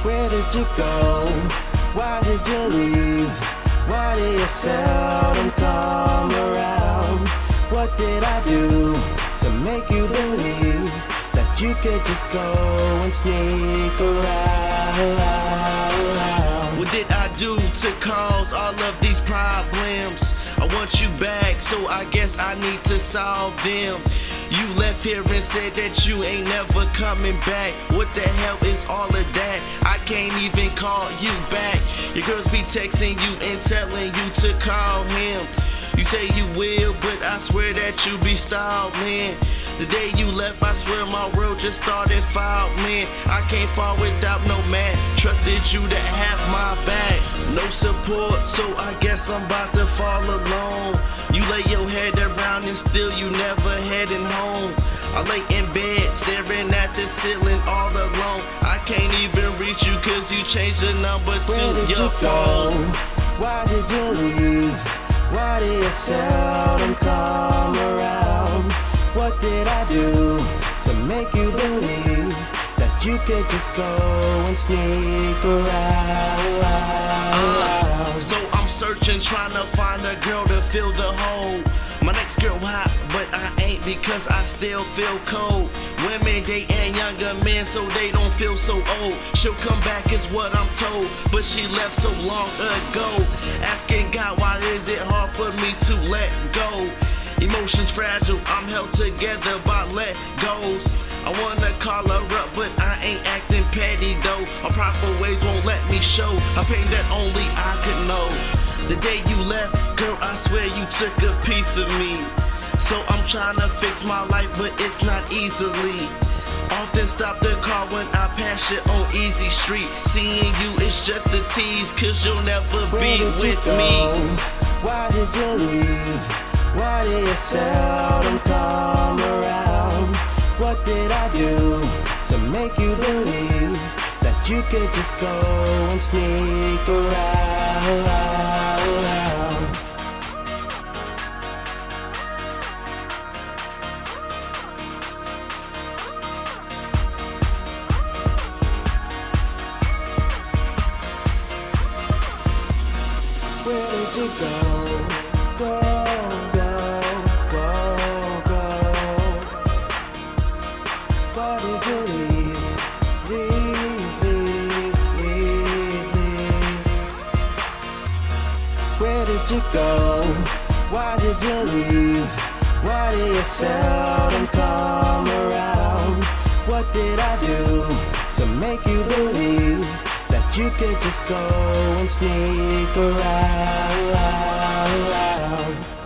Where did you go? Why did you leave? Why do you seldom come around? What did I do to make you believe that you could just go and sneak around? What did I do to cause all of these problems? I want you back, so I guess I need to solve them. You left here and said that you ain't never coming back. What the hell is all of that? I can't even call you back. Your girls be texting you and telling you to call him. You say you will, but I swear that you be stalling. The day you left, I swear my world just started falling. I can't fall without no man. Trusted you to have my back. No support, so I guess I'm about to fall alone. You lay your head around and still you never heading home. I lay in bed staring at the ceiling all alone. I can't even reach you cause you changed the number to your phone. Why did you leave? Why do you seldom come around? What did I do to make you believe that you could just go and sneak around? So I'm searching, trying to find a girl to fill the hole. My next girl hot, but I ain't because I still feel cold. Women dating younger men so they don't feel so old. She'll come back is what I'm told, but she left so long ago. Asking God, why is it hard for me to let go? Emotions fragile, I'm held together by let goes. I wanna call her up, but I ain't acting petty though. Our prideful ways won't let me show a pain that only I could know. The day you left, girl, I swear you took a piece of me. So I'm trying to fix my life, but it's not easily. Often stop the car when I pass it on Easy Street. Seeing you is just a tease, cause you'll never be with me. Why did you leave? Why do you seldom come around? What did I do to make you believe that you could just go and sneak around? Where did you go? Go, go, go, go. Why did you leave? Leave, leave, leave, leave. Where did you go? Why did you leave? Why do you seldom come around? What did I do to make you believe that you could just go and sneak around?